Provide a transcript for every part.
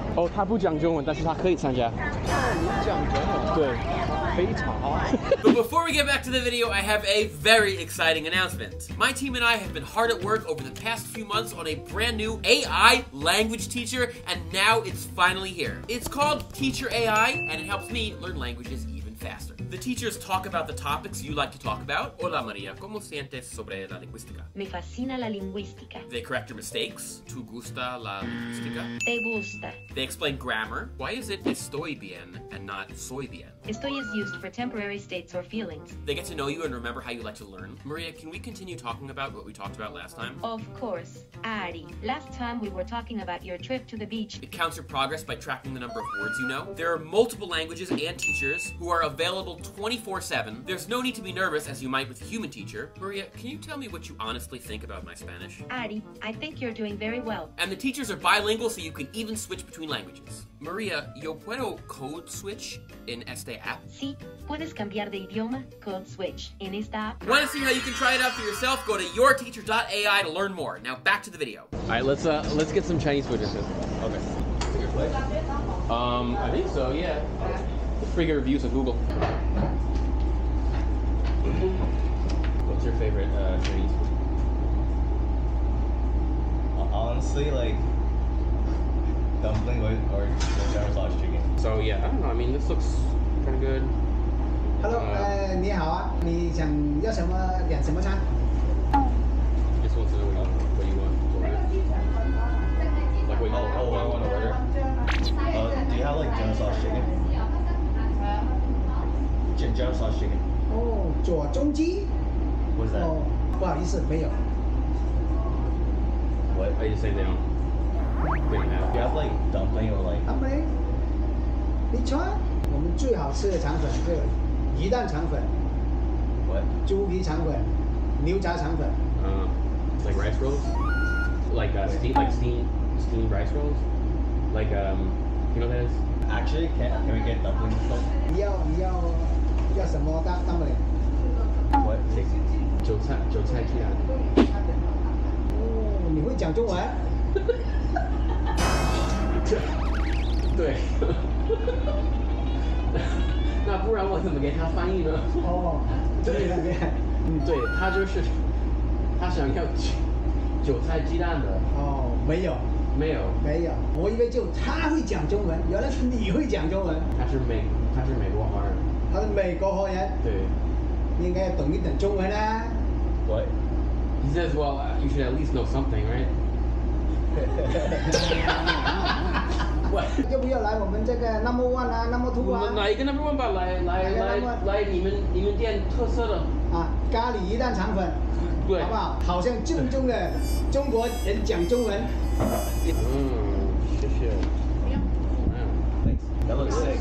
哦，他不讲中文，但是他可以参加。 你讲中文？ 对， 非常好。 But before we get back to the video, I have a very exciting announcement. My team and I have been hard at work over the past few months on a brand new AI language teacher, and now it's finally here. It's called Teacher AI, and it helps me learn languages even faster. The teachers talk about the topics you like to talk about. Hola María, ¿cómo sientes sobre la lingüística? Me fascina la lingüística. They correct your mistakes. ¿Tu gusta la lingüística? Te gusta. They explain grammar. Why is it estoy bien and not soy bien? Estoy is used for temporary states or feelings. They get to know you and remember how you like to learn. Maria, can we continue talking about what we talked about last time? Of course. Ari, last time we were talking about your trip to the beach. It counts your progress by tracking the number of words you know. There are multiple languages and teachers who are available 24/7. There's no need to be nervous as you might with a human teacher. Maria, can you tell me what you honestly think about my Spanish? Ari, I think you're doing very well. And the teachers are bilingual, so you can even switch between languages. Maria, yo puedo code switch in este app? Sí, puedes cambiar de idioma, code switch, en esta app. Want to see how you can try it out for yourself? Go to yourteacher.ai to learn more. Now back to the video. All right, let's get some Chinese food. Okay. I think so. Yeah. Free reviews on Google. What's your favorite Chinese food? Honestly, like dumpling or sour sauce chicken. So yeah, I don't know. I mean, this looks kind of good. Hello， 你好啊，你想要什么点什么餐？ Just want to know what you want to order. Like what I want to order. Do you have like General sauce chicken? General sauce chicken. 哦，左中鸡。 What's that? 哦，不好意思，没有。 What? I just say they don't have. Do you have like dumpling or like? 他们，你穿我们最好吃的肠粉是鱼蛋肠粉、 What? 猪皮肠粉、牛杂肠粉。 Like rice rolls, like steamed rice rolls, like you know what that is? Actually, can we get dumplings instead? 你要什么dumpling？ What? 韭菜鸡蛋。 哦，你会讲中文？ 对。那不然我怎么给他翻译呢？ 哦，对了对。 对，他就是他想要韭菜鸡蛋的。 哦，没有，我以为就他会讲中文，原来是你会讲中文。他是美国华人。他是美国华人。对。应该要懂一点中文啊。 What? He says, well, you should at least know something, right? 要不要来我们这个 number one 啊 number two 啊？ 哪一个 number one 吧？来你们店特色的啊，咖喱鱼蛋肠粉， 对， 好不好？好像正宗的中国人讲中文。谢谢。 Thanks. That looks sick.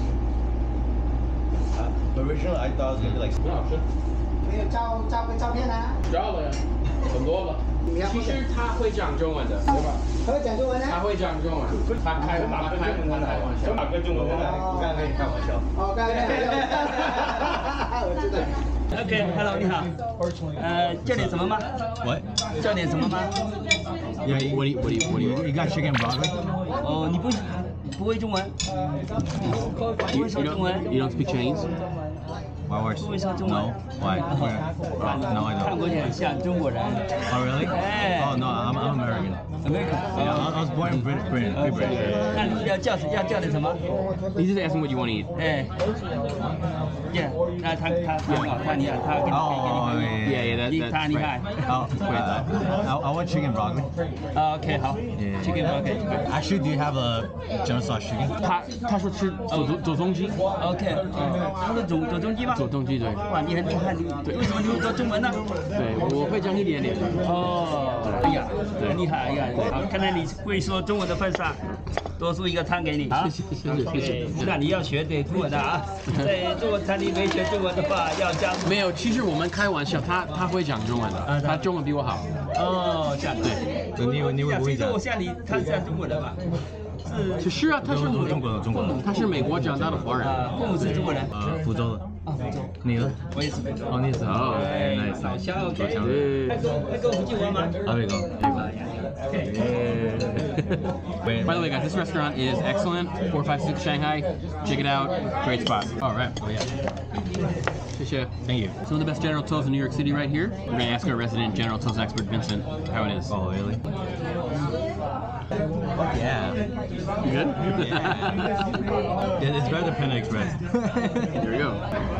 Originally, I thought it was gonna be like. 很好吃。 没有照个照片啊？ 照了呀，很多了。其实他会讲中文的，对吧？他会讲中文呢？他会讲中文。他开玩笑。先把个中文来， 我刚刚跟你开玩笑。 哦，刚刚我知道。 OK，Hello， 你好。叫点什么吗 What? 叫点什么吗 Yeah. What do you got chicken broccoli? 哦，你不会中文？不会说中文 You don't speak Chinese? Why worse? 不会说中文 No. Why? No, I 看 don't. 过去很像中国人。 Oh, really? Hey. Oh, no, I'm American. American. Yeah, I was born in Britain. Okay. 那你要叫点什么？ He's just asking what you want to eat. 哎，Yeah， 那他你看他跟你 Oh, yeah. 你看。 Oh, wait. I want chicken broccoli. OK， 好 Yeah. ，Chicken broccoli。 Actually, do you have a General sauce chicken? 他说吃左宗鸡。 OK， 是左宗鸡吗？ 左宗鸡对。 哇，你很厉害，为什么你会说中文呢？ 对，我会讲一点点。 哦，哎呀，很厉害呀！好，看在你会说中文的份上，多出一个餐给你啊！ 谢谢。 那你要学点中文的啊！在中文餐厅没学中文的话，要加入。 没有，其实我们开玩笑，他会讲中文的，他中文比我好。 哦，这样对。 你会不会讲？ 我像你，他是中国人吧？ 是啊，他是中国的， 他是美国长大的华人。 父母是中国人。 福州的。 你呢？我也是非洲。哦，你也是哦。Nice. 好笑。多强烈。那个福建话吗？啊，那个。By the way, guys, this restaurant is excellent. 456 Shanghai. Check it out. Great spot. All right. Oh yeah. Thank you. Some of the best General Tso's in New York City right here. We're gonna ask our resident General Tso's expert, Vincent, how it is. Oh, really? Oh, yeah. You good? Yeah. It's better than Panda Express. Here we go.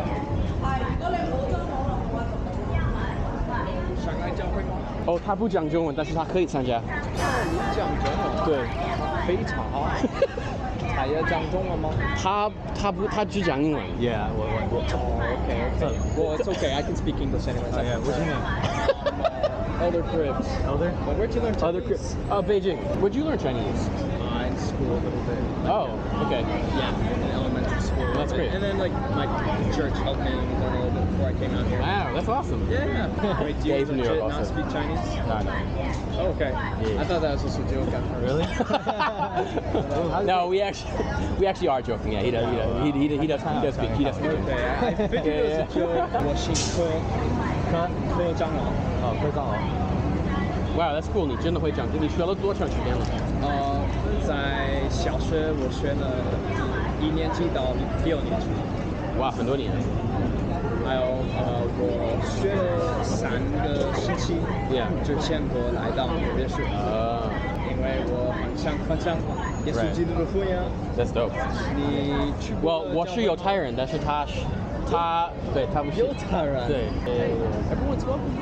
哦，他不讲中文，但是他可以参加。 讲中文？对，非常好。他也讲中文吗？ 他只讲英文。 Yeah， 我。Okay. Well, it's okay. I can speak English anyways. Oh yeah. What's your name? Elder Cribs. Elder? Well, where'd you learn Chinese? Elder Cribs. Beijing. Where'd you learn Chinese? In school a little bit. Oh, okay. Yeah, in elementary school. That's great. And then like my church helped me learn a little bit before I came out here. Wow, that's awesome. Yeah. Wait, do you legit not speak Chinese? No. Oh, okay. Yeah. I thought that was just a joke at first. Really? No, we actually are joking. Yeah, he does speak. Okay, I figured it was a joke. 我姓柯张龙。 哦，柯张龙。 Wow, that's cool. 你真的会讲？你学了多长时间了？ 在小学我学了1年级到6年级。 哇，很多年。 还有我学了3个星期。 Yeah. 之前我来到纽约市。因为我很想分享耶稣基督的福音。 That's dope. 你去过？ 我是犹太人，但是他不是犹太人。 对。 Everyone's welcome.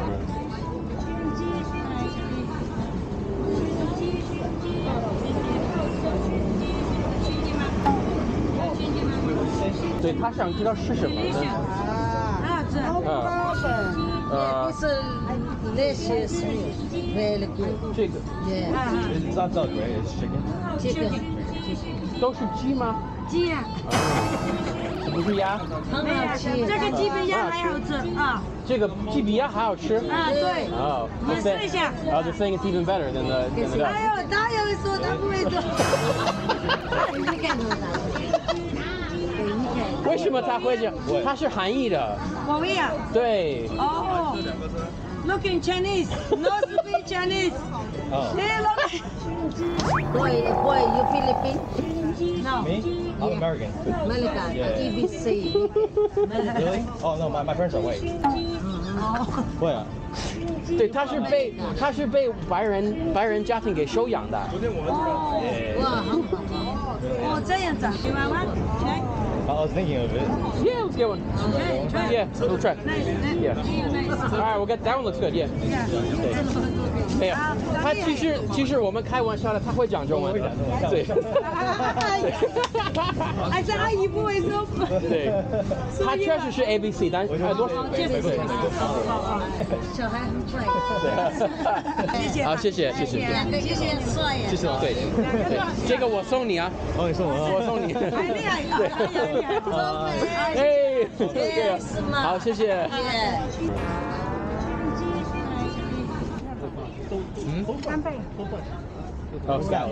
对，他想知道是什么呢？ This is really good. 这个 Yeah. It's not duck, right? It's chicken. Chicken. 都是鸡吗？ 鸡啊， 不是鸭。 很好吃。这个鸡比鸭还好吃啊。 这个鸡比鸭还好吃。 啊，对。 Oh. 你试一下。 Oh, they're saying it's even better than the duck. 哎呦，他有说他不会做。你看多大？ 为什么他会讲？他是韩裔的。 我会啊。 对。 哦。Look in Chinese, no speak Chinese. Hey, look. Boy, you Philippine? No. Me? I'm American. American. Yeah. EBC. Really? Oh no, my parents are white. 会啊。 对，他是被白人家庭给收养的。 哦，哇，很好。哦，这样子，喜欢吗？ I was thinking of it. Yeah, let's get one. Okay, try. Yeah, we'll try. Nice. Yeah. Nice. All right, we'll get that one. Looks good. Yeah. 没有，他其实我们开玩笑的，他会讲中文的。对。 还是阿姨不会说。 对。他确实是 ABC， 但是多少？ 小孩很帅。 谢谢。好，谢谢。 谢谢帅呀。 谢谢。对。这个我送你啊。 哦，你送我。 我送你。 厉害，厉害。 哎，对。好，谢谢。 3倍。 哦 ，scallop，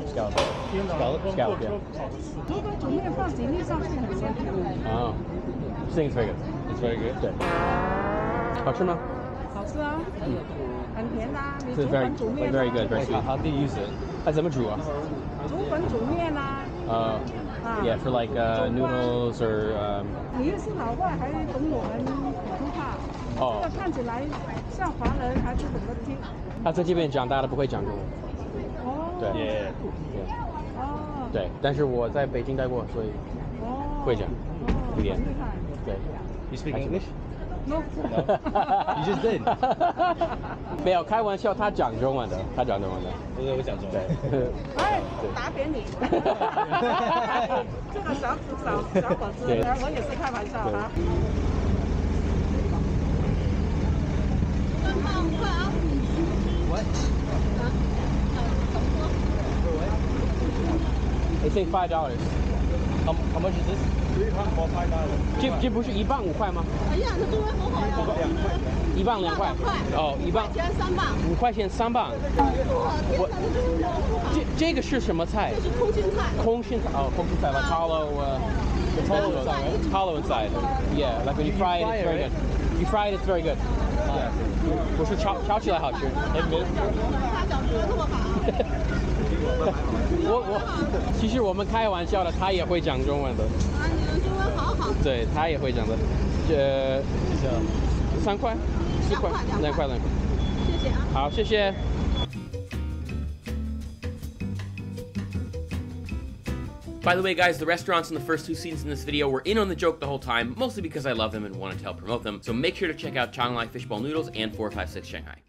如果煮面放几粒上去很香。 啊 ，Things very good. It's very good. 对。好吃吗？ 好吃啊，很甜的。你是 very good, very sweet. How do you use it? 它怎么煮啊？ 煮粉煮面啊。 Yeah, for like noodles or. 你又是老外，还懂我们普通话。 哦。 这个看起来像华人，还是怎么听？ 他在这边长大的，不会讲中文。 哦。 对。 哦。 对，但是我在北京待过，所以会讲一点。对。 You speak English? No. You just did. 没有开玩笑，他讲中文的，他讲中文的。 我讲中文。 哎，打扁你！这个小伙子，我也是开玩笑哈。 What? They say $5. How much is this? 这不是1磅5块吗？ 哎呀，这中文好好呀 ！1磅2块。哦，1磅 3磅。 5块钱3磅。我这个是什么菜？ 这是空心菜。 空心菜哦，空心菜 like hollow inside. Yeah, like when you fry it, it's very good. You fry it, it's very good. 不是炒起来好吃。 他讲中文那么好。 其实我们开玩笑的，他也会讲中文的。 啊，你的中文好好。 对，他也会讲的。3块4块2块。 谢谢啊。 好，谢谢。 By the way, guys, the restaurants in the first 2 scenes in this video were in on the joke the whole time, mostly because I love them and wanted to help promote them, so make sure to check out Xiaomanyc Fishbowl Noodles and 456 Shanghai.